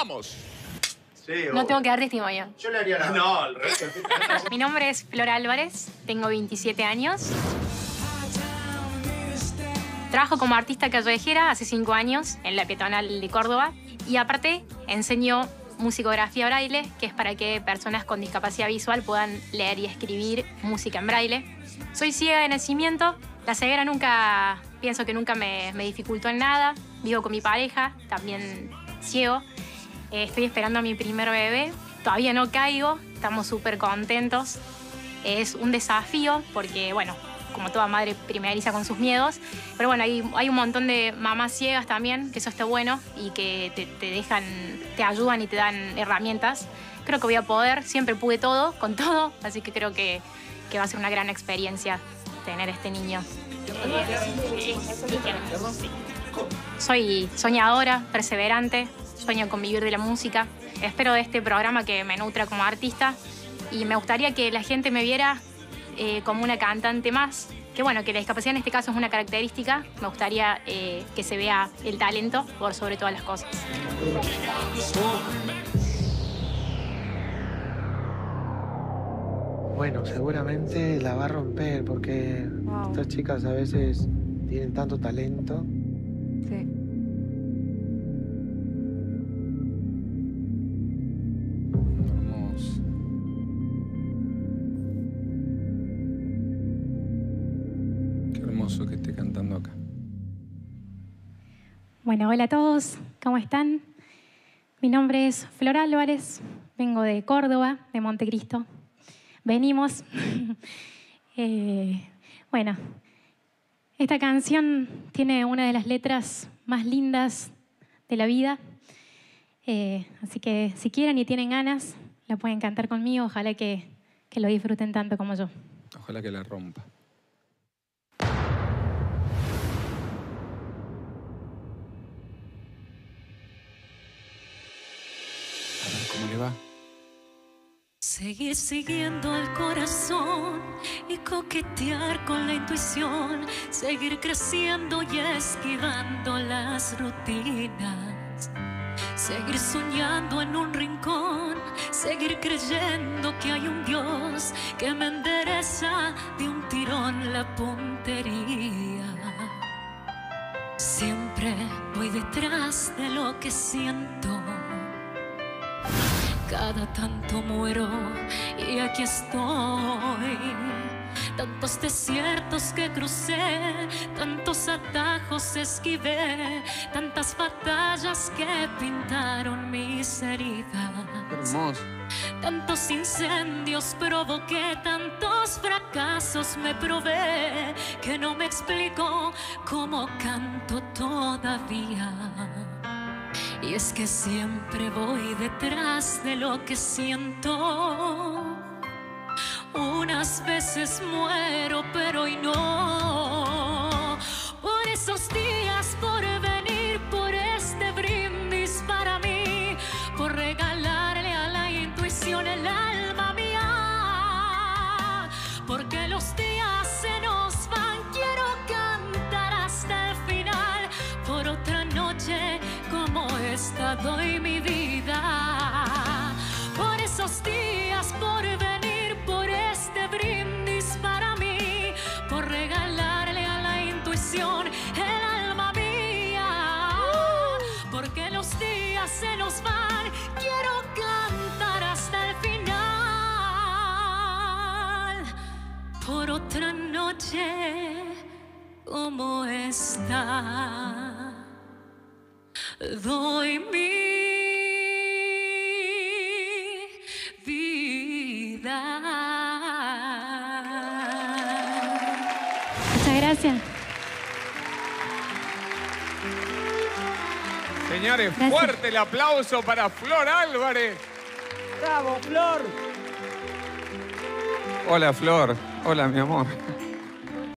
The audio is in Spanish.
¡Vamos! Sí, No tengo que dar testimonio. Yo le haría la... No, al resto. Mi nombre es Flor Álvarez, tengo 27 años. Trabajo como artista callejera hace 5 años en la Peatonal de Córdoba y aparte enseño musicografía braille, que es para que personas con discapacidad visual puedan leer y escribir música en braille. Soy ciega de nacimiento. La ceguera pienso que nunca me dificultó en nada. Vivo con mi pareja, también ciego. Estoy esperando a mi primer bebé. Todavía no caigo, estamos súper contentos. Es un desafío porque, bueno, como toda madre primeriza con sus miedos. Pero bueno, hay un montón de mamás ciegas también, que eso está bueno y que te ayudan y te dan herramientas. Creo que voy a poder, siempre pude todo, con todo, así que creo que va a ser una gran experiencia tener este niño. Soy soñadora, perseverante, sueño con vivir de la música. Espero de este programa que me nutra como artista y me gustaría que la gente me viera como una cantante más. Que bueno, que la discapacidad en este caso es una característica. Me gustaría que se vea el talento por sobre todas las cosas. Bueno, seguramente la va a romper porque estas chicas a veces tienen tanto talento. Sí. Hermoso. Qué hermoso que esté cantando acá. Bueno, hola a todos, ¿cómo están? Mi nombre es Flor Álvarez, vengo de Córdoba, de Montecristo. Venimos. Bueno, esta canción tiene una de las letras más lindas de la vida. Así que si quieren y tienen ganas, la pueden cantar conmigo. Ojalá que lo disfruten tanto como yo. Ojalá que la rompa. A ver cómo le va. Seguir siguiendo al corazón y coquetear con la intuición, seguir creciendo y esquivando las rutinas, seguir soñando en un rincón, seguir creyendo que hay un Dios que me endereza de un tirón la puntería. Siempre voy detrás de lo que siento. Cada tanto muero y aquí estoy. Tantos desiertos que crucé, tantos atajos esquivé, tantas batallas que pintaron mis heridas. Hermoso. Tantos incendios provoqué, tantos fracasos me probé, que no me explico cómo canto todavía. Y es que siempre voy detrás de lo que siento. Unas veces muero, pero hoy no. Por esos días, por venir, por este brindis para mí, por regalarle a la intuición el alma mía. Porque los días se nos van, quiero cantar hasta el final. Por otra noche como esta doy mi vida. Por esos días, por venir, por este brindis para mí, por regalarle a la intuición el alma mía. Porque los días se nos van, quiero cantar hasta el final. Por otra noche como esta doy mi vida. Muchas gracias. Señores, Gracias. fuerte el aplauso para Flor Álvarez. ¡Bravo, Flor! Hola, Flor. Hola, mi amor.